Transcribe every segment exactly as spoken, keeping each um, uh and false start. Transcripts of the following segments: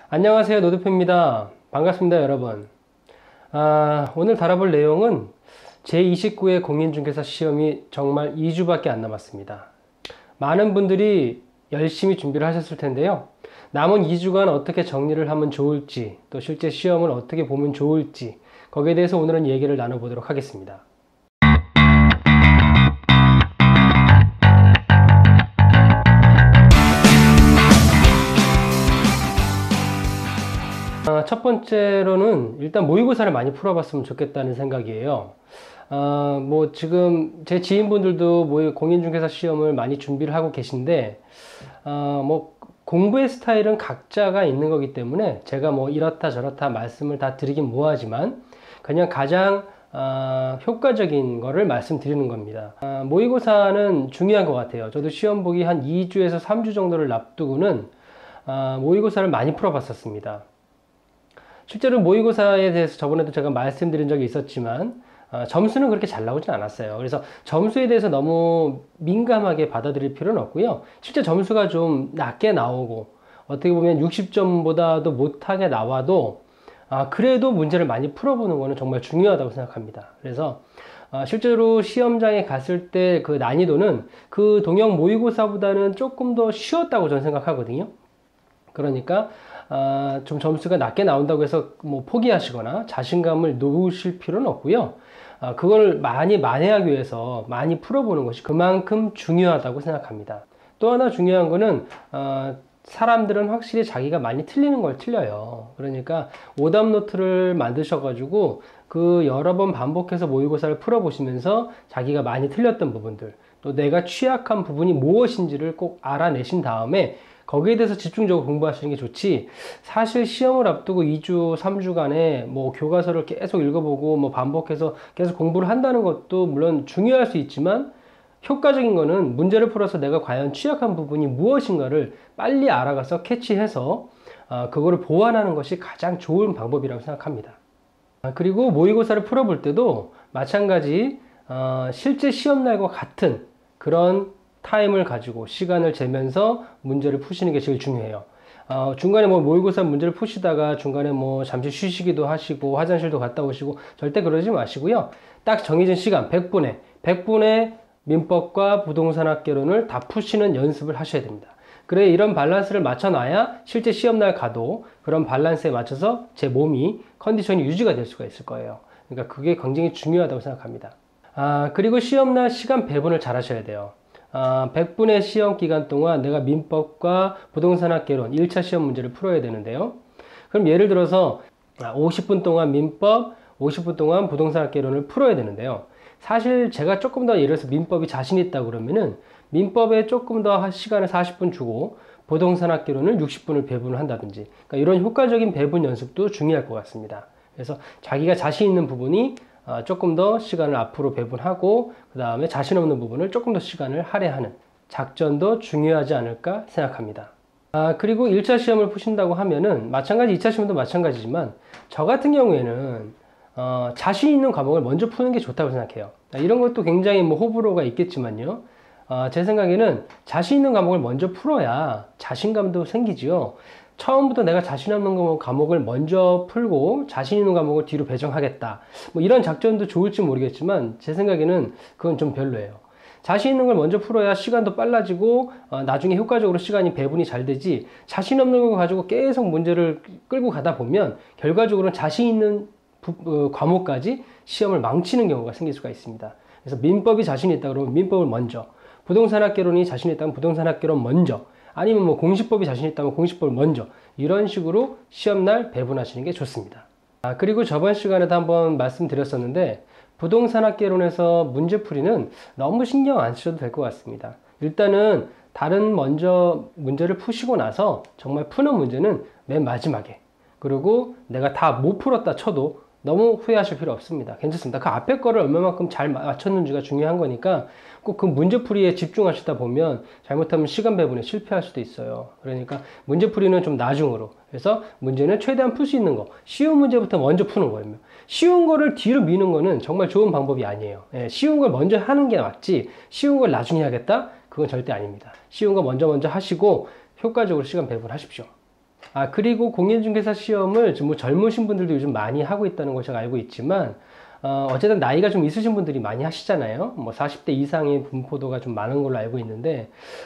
안녕하세요, 노드표입니다. 반갑습니다, 여러분. 아, 오늘 다뤄볼 내용은 제이십구 회 공인중개사 시험이 정말 이 주밖에 안 남았습니다. 많은 분들이 열심히 준비를 하셨을 텐데요. 남은 이 주간 어떻게 정리를 하면 좋을지, 또 실제 시험을 어떻게 보면 좋을지, 거기에 대해서 오늘은 얘기를 나눠보도록 하겠습니다. 첫 번째로는 일단 모의고사를 많이 풀어봤으면 좋겠다는 생각이에요. 어, 뭐 지금 제 지인분들도 모의 공인중개사 시험을 많이 준비를 하고 계신데 어, 뭐 공부의 스타일은 각자가 있는 거기 때문에 제가 뭐 이렇다 저렇다 말씀을 다 드리긴 뭐하지만 그냥 가장 어, 효과적인 거를 말씀드리는 겁니다. 어, 모의고사는 중요한 것 같아요. 저도 시험 보기 한 이 주에서 삼 주 정도를 앞두고는 어, 모의고사를 많이 풀어봤었습니다. 실제로 모의고사에 대해서 저번에도 제가 말씀드린 적이 있었지만 어, 점수는 그렇게 잘 나오진 않았어요. 그래서 점수에 대해서 너무 민감하게 받아들일 필요는 없고요. 실제 점수가 좀 낮게 나오고 어떻게 보면 육십 점보다도 못하게 나와도 아, 그래도 문제를 많이 풀어보는 거는 정말 중요하다고 생각합니다. 그래서 어, 실제로 시험장에 갔을 때 그 난이도는 그 동형 모의고사보다는 조금 더 쉬웠다고 저는 생각하거든요. 그러니까 아, 좀 점수가 낮게 나온다고 해서 뭐 포기하시거나 자신감을 놓으실 필요는 없고요. 아, 그걸 많이 만회하기 위해서 많이 풀어보는 것이 그만큼 중요하다고 생각합니다. 또 하나 중요한 거는 어, 사람들은 확실히 자기가 많이 틀리는 걸 틀려요. 그러니까 오답 노트를 만드셔가지고 그 여러 번 반복해서 모의고사를 풀어보시면서 자기가 많이 틀렸던 부분들, 또 내가 취약한 부분이 무엇인지를 꼭 알아내신 다음에 거기에 대해서 집중적으로 공부하시는 게 좋지, 사실 시험을 앞두고 이 주, 삼 주간에 뭐 교과서를 계속 읽어보고 뭐 반복해서 계속 공부를 한다는 것도 물론 중요할 수 있지만 효과적인 거는 문제를 풀어서 내가 과연 취약한 부분이 무엇인가를 빨리 알아가서 캐치해서 어, 그거를 보완하는 것이 가장 좋은 방법이라고 생각합니다. 아, 그리고 모의고사를 풀어볼 때도 마찬가지 어, 실제 시험날과 같은 그런 타임을 가지고 시간을 재면서 문제를 푸시는 게 제일 중요해요. 어, 중간에 뭐 모의고사 문제를 푸시다가 중간에 뭐 잠시 쉬시기도 하시고 화장실도 갔다 오시고 절대 그러지 마시고요. 딱 정해진 시간 백 분에 백 분의 민법과 부동산학개론을 다 푸시는 연습을 하셔야 됩니다. 그래 이런 밸런스를 맞춰놔야 실제 시험날 가도 그런 밸런스에 맞춰서 제 몸이 컨디션이 유지가 될 수가 있을 거예요. 그러니까 그게 굉장히 중요하다고 생각합니다. 아, 그리고 시험날 시간 배분을 잘 하셔야 돼요. 아, 백 분의 시험 기간 동안 내가 민법과 부동산학개론 일 차 시험 문제를 풀어야 되는데요. 그럼 예를 들어서 오십 분 동안 민법, 오십 분 동안 부동산학개론을 풀어야 되는데요. 사실 제가 조금 더 예를 들어서 민법이 자신 있다 그러면은 민법에 조금 더 시간을 사십 분 주고 부동산학개론을 육십 분을 배분을 한다든지, 그러니까 이런 효과적인 배분 연습도 중요할 것 같습니다. 그래서 자기가 자신 있는 부분이 어, 조금 더 시간을 앞으로 배분하고 그 다음에 자신 없는 부분을 조금 더 시간을 할애하는 작전도 중요하지 않을까 생각합니다. 아, 그리고 일 차 시험을 푸신다고 하면은 마찬가지 이 차 시험도 마찬가지지만 저 같은 경우에는 어, 자신 있는 과목을 먼저 푸는 게 좋다고 생각해요. 이런 것도 굉장히 뭐 호불호가 있겠지만요. 어, 제 생각에는 자신 있는 과목을 먼저 풀어야 자신감도 생기지요. 처음부터 내가 자신 없는 과목을 먼저 풀고 자신 있는 과목을 뒤로 배정하겠다, 뭐 이런 작전도 좋을지 모르겠지만 제 생각에는 그건 좀 별로예요. 자신 있는 걸 먼저 풀어야 시간도 빨라지고 어, 나중에 효과적으로 시간이 배분이 잘 되지, 자신 없는 걸 가지고 계속 문제를 끌고 가다 보면 결과적으로는 자신 있는 부, 어, 과목까지 시험을 망치는 경우가 생길 수가 있습니다. 그래서 민법이 자신 있다 그러면 민법을 먼저, 부동산학개론이 자신 있다면 부동산학개론 먼저, 아니면 뭐 공시법이 자신 있다면 공시법을 먼저, 이런 식으로 시험날 배분하시는 게 좋습니다. 아, 그리고 저번 시간에도 한번 말씀드렸었는데 부동산학개론에서 문제풀이는 너무 신경 안 쓰셔도 될 것 같습니다. 일단은 다른 먼저 문제를 푸시고 나서 정말 푸는 문제는 맨 마지막에, 그리고 내가 다 못 풀었다 쳐도 너무 후회하실 필요 없습니다. 괜찮습니다. 그 앞에 거를 얼마만큼 잘 맞췄는지가 중요한 거니까 꼭 그 문제풀이에 집중하시다 보면 잘못하면 시간 배분에 실패할 수도 있어요. 그러니까 문제풀이는 좀 나중으로 해서 문제는 최대한 풀 수 있는 거, 쉬운 문제부터 먼저 푸는 거예요. 쉬운 거를 뒤로 미는 거는 정말 좋은 방법이 아니에요. 예, 쉬운 걸 먼저 하는 게 맞지 쉬운 걸 나중에 하겠다? 그건 절대 아닙니다. 쉬운 거 먼저 먼저 하시고 효과적으로 시간 배분하십시오. 아, 그리고 공인중개사 시험을 좀 뭐 젊으신 분들도 요즘 많이 하고 있다는 걸 제가 알고 있지만, 어, 어쨌든 나이가 좀 있으신 분들이 많이 하시잖아요. 뭐 사십 대 이상의 분포도가 좀 많은 걸로 알고 있는데,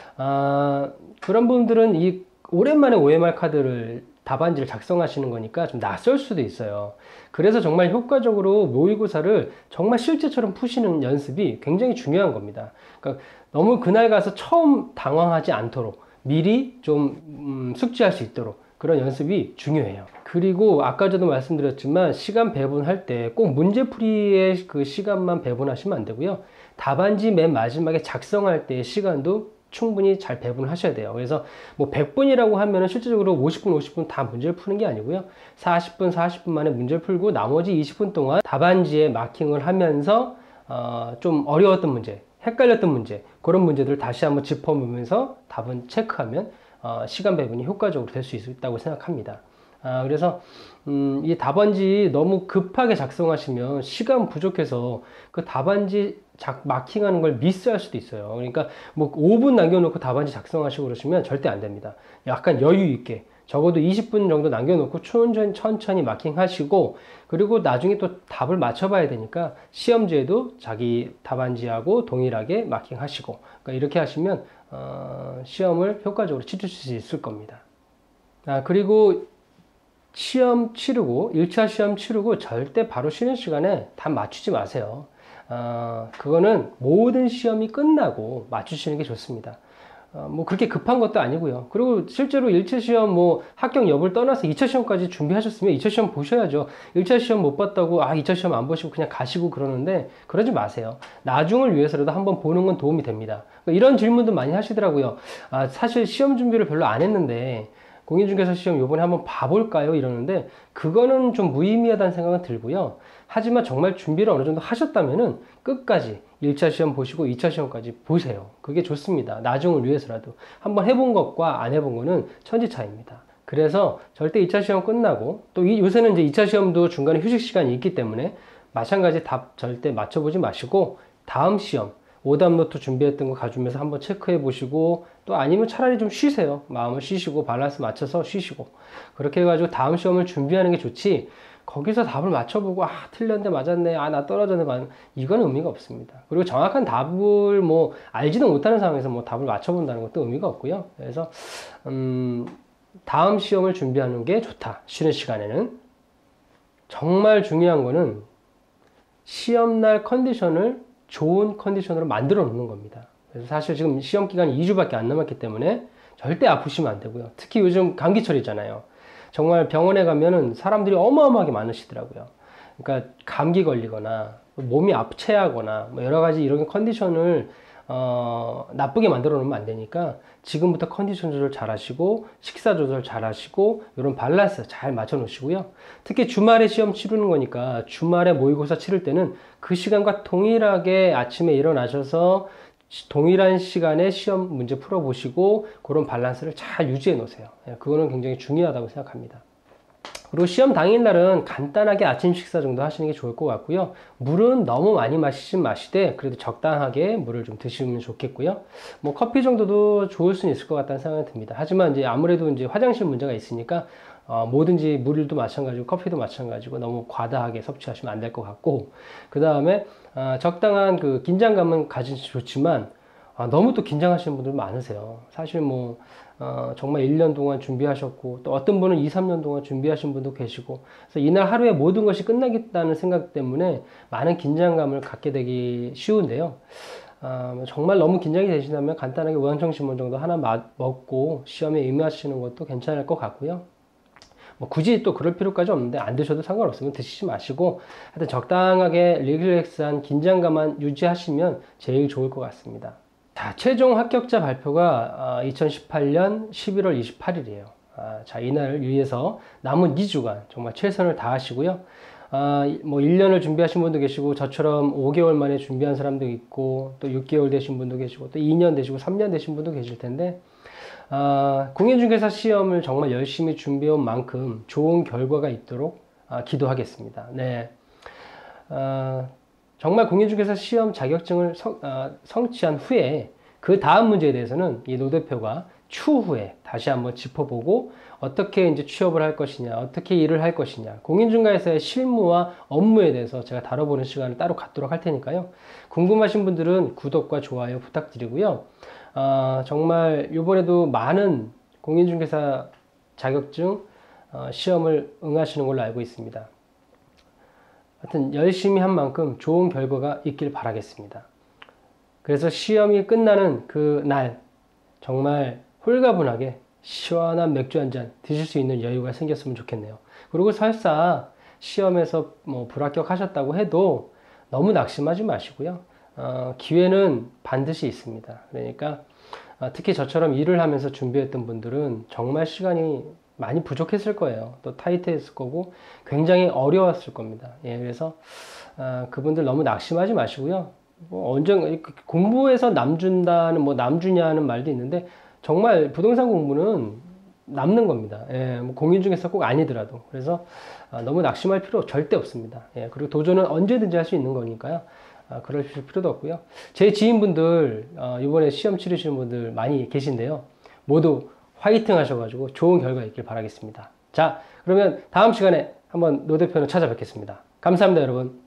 아, 그런 분들은 이 오랜만에 오엠알 카드를 답안지를 작성하시는 거니까 좀 낯설 수도 있어요. 그래서 정말 효과적으로 모의고사를 정말 실제처럼 푸시는 연습이 굉장히 중요한 겁니다. 그러니까 너무 그날 가서 처음 당황하지 않도록 미리 좀 음, 숙지할 수 있도록 그런 연습이 중요해요. 그리고 아까 저도 말씀드렸지만 시간 배분할 때 꼭 문제풀이의 그 시간만 배분하시면 안 되고요. 답안지 맨 마지막에 작성할 때의 시간도 충분히 잘 배분을 하셔야 돼요. 그래서 뭐 백 분이라고 하면은 실질적으로 오십 분, 오십 분 다 문제를 푸는 게 아니고요. 사십 분, 사십 분 만에 문제를 풀고 나머지 이십 분 동안 답안지에 마킹을 하면서 어, 좀 어려웠던 문제, 헷갈렸던 문제, 그런 문제들을 다시 한번 짚어보면서 답은 체크하면 어, 시간 배분이 효과적으로 될 수 있다고 생각합니다. 아, 그래서 음, 이 답안지 너무 급하게 작성하시면 시간 부족해서 그 답안지 작, 마킹하는 걸 미스할 수도 있어요. 그러니까 뭐 오 분 남겨놓고 답안지 작성하시고 그러시면 절대 안 됩니다. 약간 여유 있게 적어도 이십 분 정도 남겨놓고 천천히, 천천히 마킹하시고, 그리고 나중에 또 답을 맞춰봐야 되니까 시험지에도 자기 답안지하고 동일하게 마킹하시고, 그러니까 이렇게 하시면 어, 시험을 효과적으로 치실 수 있을 겁니다. 아, 그리고 시험 치르고 일 차 시험 치르고 절대 바로 쉬는 시간에 답 맞추지 마세요. 어, 그거는 모든 시험이 끝나고 맞추시는 게 좋습니다. 어, 뭐 그렇게 급한 것도 아니고요. 그리고 실제로 일 차 시험 뭐 합격 여부를 떠나서 이 차 시험까지 준비하셨으면 이 차 시험 보셔야죠. 일 차 시험 못 봤다고 아 이 차 시험 안 보시고 그냥 가시고 그러는데 그러지 마세요. 나중을 위해서라도 한번 보는 건 도움이 됩니다. 이런 질문도 많이 하시더라고요. 아, 사실 시험 준비를 별로 안 했는데 공인중개사 시험 요번에 한번 봐볼까요? 이러는데 그거는 좀 무의미하다는 생각은 들고요. 하지만 정말 준비를 어느 정도 하셨다면은 끝까지 일 차 시험 보시고 이 차 시험까지 보세요. 그게 좋습니다. 나중을 위해서라도. 한번 해본 것과 안 해본 거는 천지 차이입니다. 그래서 절대 이 차 시험 끝나고 또 이, 요새는 이제 이 차 시험도 중간에 휴식 시간이 있기 때문에 마찬가지 답 절대 맞춰보지 마시고 다음 시험 오답노트 준비했던 거 가지면서 한번 체크해 보시고, 또 아니면 차라리 좀 쉬세요. 마음을 쉬시고 밸런스 맞춰서 쉬시고 그렇게 해가지고 다음 시험을 준비하는 게 좋지, 거기서 답을 맞춰보고 아 틀렸네 맞았네 아 나 떨어졌네 맞 이건 의미가 없습니다. 그리고 정확한 답을 뭐 알지도 못하는 상황에서 뭐 답을 맞춰본다는 것도 의미가 없고요. 그래서 음 다음 시험을 준비하는 게 좋다. 쉬는 시간에는. 정말 중요한 거는 시험날 컨디션을 좋은 컨디션으로 만들어 놓는 겁니다. 그래서 사실 지금 시험 기간이 이 주밖에 안 남았기 때문에 절대 아프시면 안 되고요. 특히 요즘 감기철이잖아요. 정말 병원에 가면은 사람들이 어마어마하게 많으시더라고요. 그러니까 감기 걸리거나 몸이 압체하거나 뭐 여러 가지 이런 컨디션을 어, 나쁘게 만들어 놓으면 안 되니까 지금부터 컨디션 조절 잘 하시고 식사 조절 잘 하시고 이런 밸런스 잘 맞춰 놓으시고요. 특히 주말에 시험 치르는 거니까 주말에 모의고사 치를 때는 그 시간과 동일하게 아침에 일어나셔서 동일한 시간에 시험 문제 풀어 보시고 그런 밸런스를 잘 유지해 놓으세요. 그거는 굉장히 중요하다고 생각합니다. 그리고 시험 당일날은 간단하게 아침 식사 정도 하시는 게 좋을 것 같고요. 물은 너무 많이 마시진 마시되 그래도 적당하게 물을 좀 드시면 좋겠고요. 뭐 커피 정도도 좋을 수는 있을 것 같다는 생각이 듭니다. 하지만 이제 아무래도 이제 화장실 문제가 있으니까 어, 뭐든지 물도 마찬가지고 커피도 마찬가지고 너무 과다하게 섭취하시면 안 될 것 같고, 그 다음에 어, 적당한 그 긴장감은 가지시 좋지만 아, 너무 또 긴장하시는 분들 많으세요. 사실 뭐 어, 정말 일 년 동안 준비하셨고 또 어떤 분은 이, 삼 년 동안 준비하신 분도 계시고, 그래서 이날 하루에 모든 것이 끝나겠다는 생각 때문에 많은 긴장감을 갖게 되기 쉬운데요. 어, 정말 너무 긴장이 되신다면 간단하게 우황청심원 정도 하나 먹고 시험에 임하시는 것도 괜찮을 것 같고요. 뭐 굳이 또 그럴 필요까지 없는데 안 드셔도 상관없으면 드시지 마시고 하여튼 적당하게 리렉스한 긴장감만 유지하시면 제일 좋을 것 같습니다. 자, 최종 합격자 발표가 이천십팔 년 십일월 이십팔일이에요. 아, 자, 이날을 위해서 남은 이 주간 정말 최선을 다하시고요. 아, 뭐 일 년을 준비하신 분도 계시고 저처럼 오 개월 만에 준비한 사람도 있고 또 육 개월 되신 분도 계시고 또 이 년 되시고 삼 년 되신 분도 계실 텐데, 아, 공인중개사 시험을 정말 열심히 준비해온 만큼 좋은 결과가 있도록 아, 기도하겠습니다. 네. 아, 정말 공인중개사 시험 자격증을 성, 아, 성취한 후에 그 다음 문제에 대해서는 이 노 대표가 추후에 다시 한번 짚어보고 어떻게 이제 취업을 할 것이냐, 어떻게 일을 할 것이냐, 공인중개사의 실무와 업무에 대해서 제가 다뤄보는 시간을 따로 갖도록 할 테니까요. 궁금하신 분들은 구독과 좋아요 부탁드리고요. 어, 정말 이번에도 많은 공인중개사 자격증 어, 시험을 응하시는 걸로 알고 있습니다. 하여튼 열심히 한 만큼 좋은 결과가 있길 바라겠습니다. 그래서 시험이 끝나는 그 날 정말 홀가분하게 시원한 맥주 한 잔 드실 수 있는 여유가 생겼으면 좋겠네요. 그리고 설사 시험에서 뭐 불합격하셨다고 해도 너무 낙심하지 마시고요. 어, 기회는 반드시 있습니다. 그러니까 어, 특히 저처럼 일을 하면서 준비했던 분들은 정말 시간이 많이 부족했을 거예요. 또 타이트했을 거고 굉장히 어려웠을 겁니다. 예, 그래서 어, 그분들 너무 낙심하지 마시고요. 뭐 언젠가 공부해서 남 준다는 뭐 남 주냐는 말도 있는데 정말 부동산 공부는 남는 겁니다. 예, 뭐 공인중개사 꼭 아니더라도. 그래서 아, 너무 낙심할 필요 절대 없습니다. 예, 그리고 도전은 언제든지 할 수 있는 거니까요. 아, 그럴 필요도 없고요. 제 지인분들 어, 이번에 시험 치르시는 분들 많이 계신데요. 모두 화이팅 하셔가지고 좋은 결과 있길 바라겠습니다. 자, 그러면 다음 시간에 한번 노 대표는 찾아뵙겠습니다. 감사합니다, 여러분.